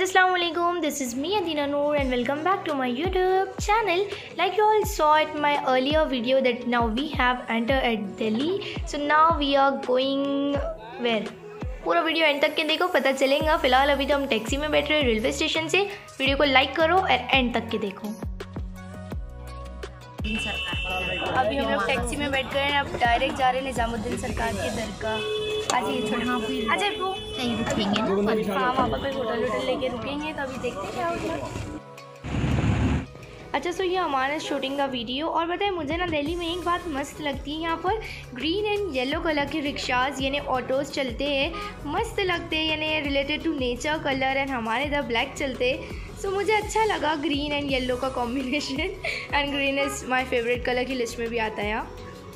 Friends, Assalamu alaikum. This is me Adina Noor and welcome back to my YouTube channel. Like you all saw at my earlier video that now we have entered at Delhi. So now we are going where? पूरा video end तक के देखो, पता चलेगा। फिलहाल अभी तो हम टैक्सी में बैठ रहे हैं रेलवे स्टेशन से। वीडियो को लाइक करो और एंड तक के देखो। अभी हम लोग टैक्सी में बैठ गए हैं, अब डायरेक्ट जा रहे हैं निजामुद्दीन सरकार के दरगाह। आज ये थोड़ा अच्छा वो कहीं रुकेंगे ना, हाँ वहाँ पर होटल लेके रुकेंगे, तो अभी देखते हैं क्या होगा। अच्छा सो ये हमारा शूटिंग का वीडियो। और बताए मुझे ना दिल्ली में एक बात मस्त लगती है, यहाँ पर ग्रीन एंड येलो कलर के रिक्शाज यानी ऑटोज़ चलते हैं, मस्त लगते हैं, यानी related to nature colour. And हमारे इधर ब्लैक चलते हैं, सो मुझे अच्छा लगा ग्रीन एंड येलो का combination. And green is my favourite colour की लिस्ट में भी आता है यहाँ।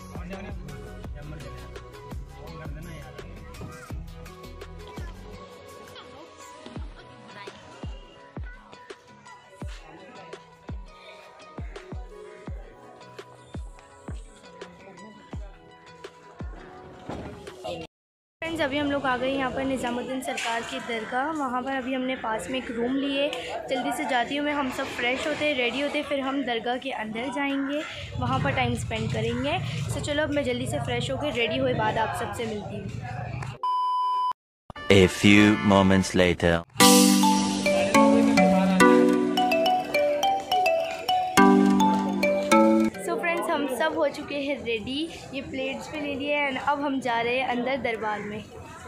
फ्रेंड्स अभी हम लोग आ गए यहाँ पर निजामुद्दीन सरकार की दरगाह। वहाँ पर अभी हमने पास में एक रूम लिए। जल्दी से जाती हूँ मैं, हम सब फ्रेश होते रेडी होते, फिर हम दरगाह के अंदर जाएंगे, वहाँ पर टाइम स्पेंड करेंगे। तो चलो अब मैं जल्दी से फ्रेश होकर रेडी हुए बाद आप सबसे मिलती हूँ। A few moments later. हम सब हो चुके हैं रेडी, ये प्लेट्स पे ले लिए एंड अब हम जा रहे हैं अंदर दरबार में।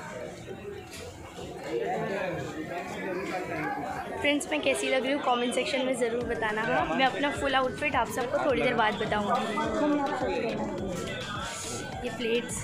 फ्रेंड्स मैं कैसी लग रही हूँ कमेंट सेक्शन में ज़रूर बताना। मैं अपना फुल आउटफिट आप सबको थोड़ी देर बाद बताऊँगी। ये प्लेट्स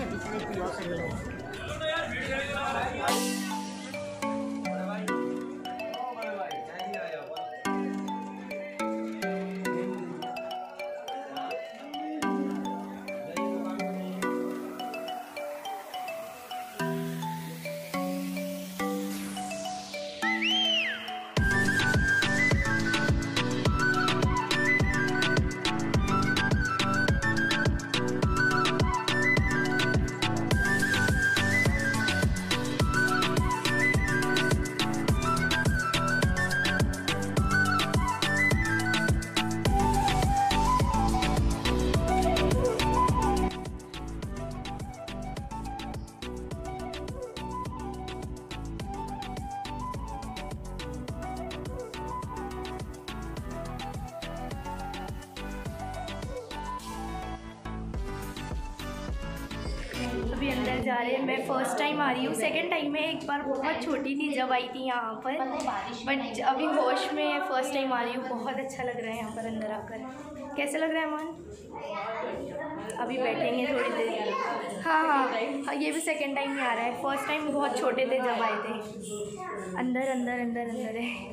अभी अंदर जा रहे हैं। मैं फ़र्स्ट टाइम आ रही हूँ, सेकंड टाइम में एक बार बहुत छोटी थी जब आई थी यहाँ पर, बट अभी होश में फ़र्स्ट टाइम आ रही हूँ। बहुत अच्छा लग रहा है यहाँ पर अंदर आकर। कैसा लग रहा है अमन? अभी बैठेंगे थोड़ी देर। हाँ, ये भी सेकंड टाइम ही आ रहा है। फ़र्स्ट टाइम बहुत छोटे थे जब आए थे। अंदर अंदर अंदर अंदर है।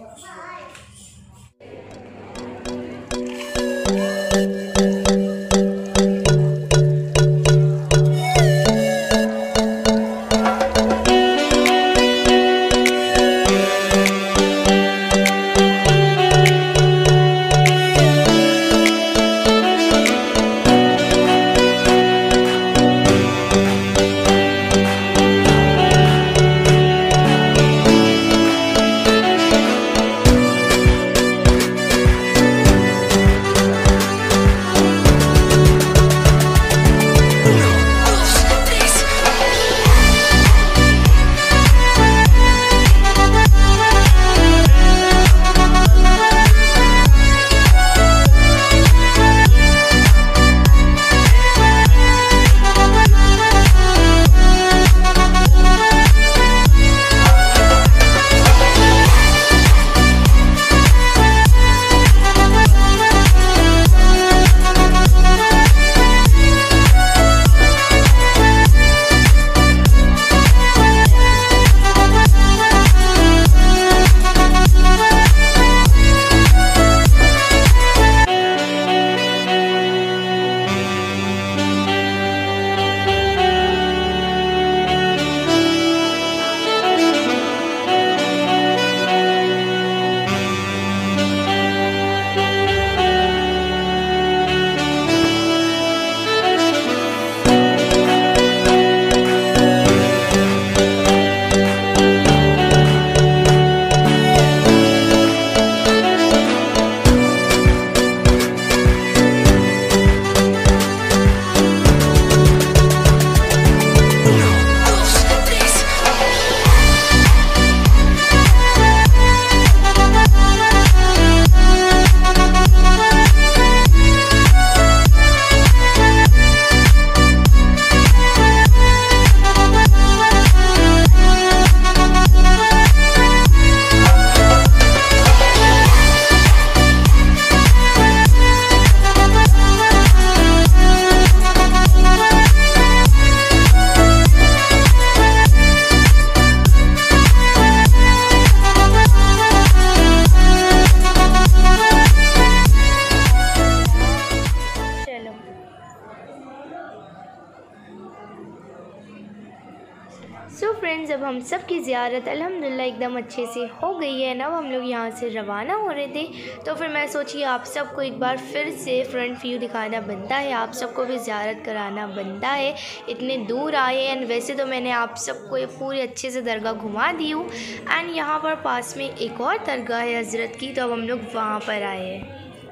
सो फ्रेंड्स, अब हम सब की ज़ियारत अल्हम्दुलिल्लाह एकदम अच्छे से हो गई है। अब हम लोग यहाँ से रवाना हो रहे थे, तो फिर मैं सोची आप सबको एक बार फिर से फ्रंट व्यू दिखाना बनता है, आप सबको भी ज़ियारत कराना बनता है। इतने दूर आए एंड वैसे तो मैंने आप सबको ये पूरी अच्छे से दरगाह घुमा दी हूँ। एंड यहाँ पर पास में एक और दरगाह है हज़रत की, तो अब हम लोग वहाँ पर आए हैं।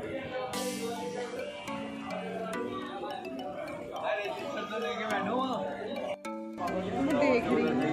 देख रही हूँ।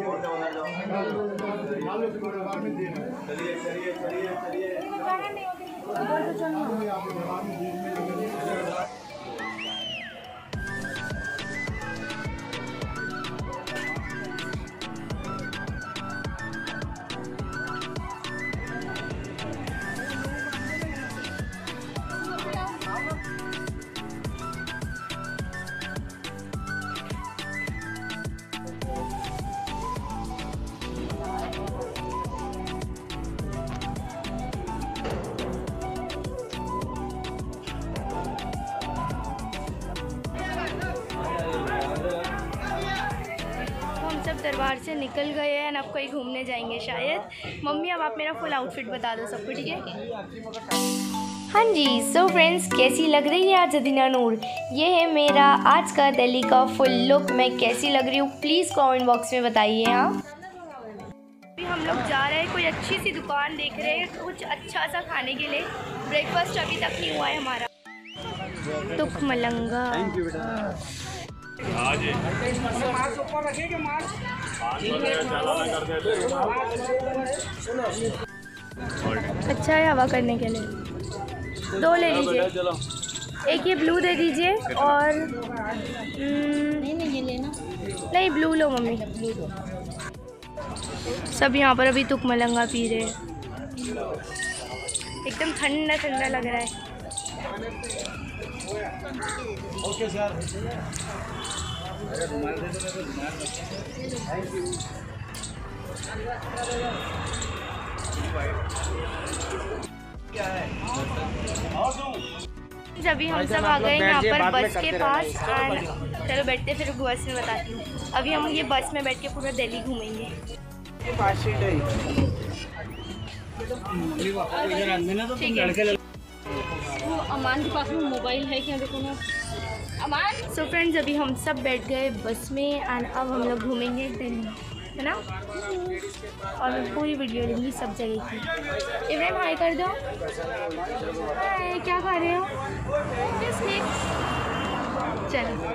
दरबार से निकल गए हैं और अब कहीं घूमने जाएंगे शायद। मम्मी अब आप मेरा फुल आउटफिट बता दो सबको, ठीक है? हाँ जी, सो फ्रेंड्स, कैसी लग रही है आज अदीना नूर? ये है मेरा आज का दिल्ली का फुल लुक। मैं कैसी लग रही हूँ प्लीज़ कमेंट बॉक्स में बताइए। हाँ, अभी हम लोग जा रहे हैं, कोई अच्छी सी दुकान देख रहे हैं कुछ अच्छा सा खाने के लिए। ब्रेकफास्ट अभी तक नहीं हुआ है हमारा। तुक मलंगा अच्छा है हवा करने के लिए। 2 ले लीजिए, एक ये ब्लू दे दीजिए और नहीं लेना, नहीं ब्लू लो मम्मी। सब यहाँ पर अभी तुक मलंगा पी रहे हैं, एकदम ठंडा ठंडा लग रहा है। ओके सर, अभी हम सब आ गए यहाँ पर बस के पास। चलो बैठते फिर बस में बताती हूँ। अभी हम ये बस में बैठ के पूरा दिल्ली घूमेंगे। वो अमान के पास में मोबाइल है क्या? देखो ना अमान। सो फ्रेंड्स, अभी हम सब बैठ गए बस में एंड अब हम लोग घूमेंगे दिल्ली, है ना? और मैं पूरी वीडियो लूँगी सब जगह की। इब्राहिम हाय कर दो। हाय, क्या खा रहे हो? चलो,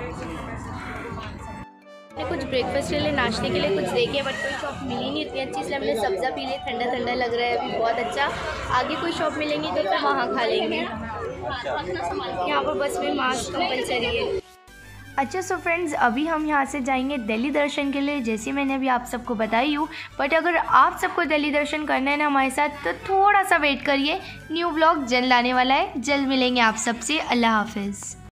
कुछ ब्रेकफास्ट के लिए, नाश्ते के लिए कुछ देखे बट कोई शॉप मिली नहीं इतनी अच्छी, इसलिए हमने सब्ज़ा पी लिया। ठंडा ठंडा लग रहा है अभी, बहुत अच्छा। आगे कोई शॉप मिलेंगी तो फिर वहाँ खा लेंगे। यहाँ पर बस में मास्क कंपलसरी है। अच्छा, सो फ्रेंड्स, अभी हम यहाँ से जाएंगे दिल्ली दर्शन के लिए, जैसे मैंने अभी आप सबको बताई हूँ। बट अगर आप सबको दिल्ली दर्शन करना है ना हमारे साथ, तो थोड़ा सा वेट करिए, न्यू ब्लॉग जल्द आने वाला है। जल्द मिलेंगे आप सबसे। अल्लाह हाफिज़।